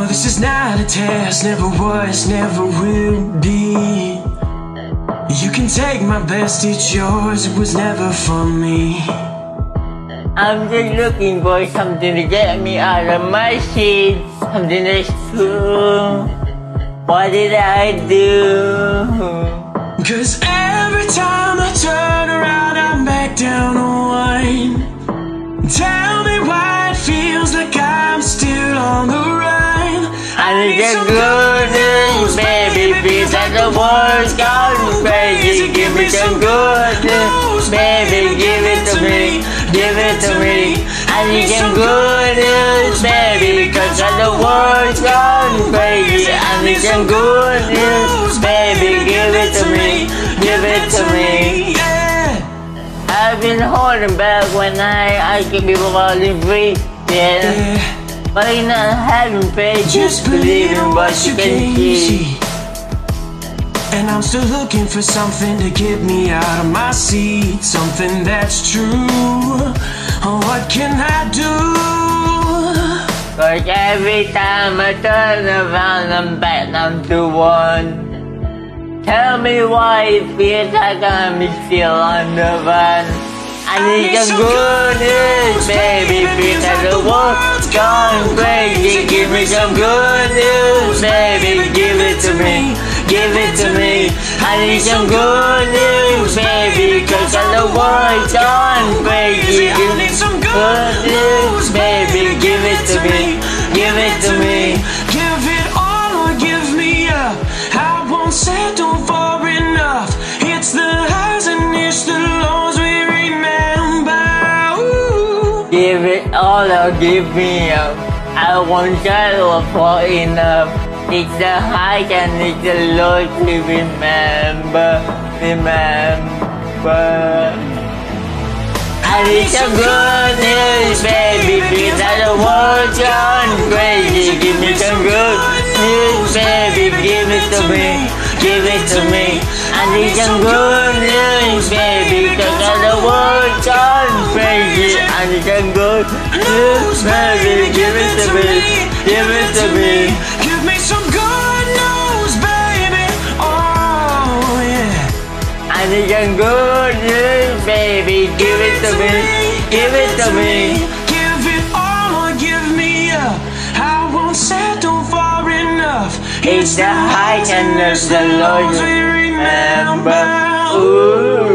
this is not a test, never was, never will be. You can take my best, it's yours, it was never for me. I'm just looking for something to get me out of my seat, something that's true. What did I do? Cause every time I turn around, I'm back down on one. Tell me why it feels like I'm still on the run. I need some good news, baby, feels like the world's gone crazy. Give me some good news, baby, give it to me, give it to me. I need some good news, baby, because the world's gone crazy. I need some good news, baby, give it to me, give it to me. I've been holding back when I could be falling free, yeah. But I'm not having faith, just believe in what you can see. And I'm still looking for something to get me out of my seat, something that's true. Oh, what can I do? Cause every time I turn around, I'm back down to one. Tell me why it feels like I'm still on the run. I need some good news, baby, feels like the world's gone crazy. Give me some good news, baby, give it to me, give it to me. I need some good news, baby, cause the world's gone crazy. Give me some good news, baby, give it to me, give it to me. Give it all or give me up, I won't settle for enough. It's the highs and it's the lows we remember. Ooh. Give it all or give me up, I won't settle for enough. It's the high and it's the low to remember, remember. I need some good news, baby, feels like the world's gone crazy. Give me some good news, baby, give it to me, give it to me. I need some good news, baby, cause the world's gone crazy. I need some good news, baby, give it to me, give it to me. Give me some good news, baby, oh yeah. I need some good news, baby, give it to me, give it to me. Give it all or give me up, I won't settle for enough. It's the high and the low we remember. Ooh.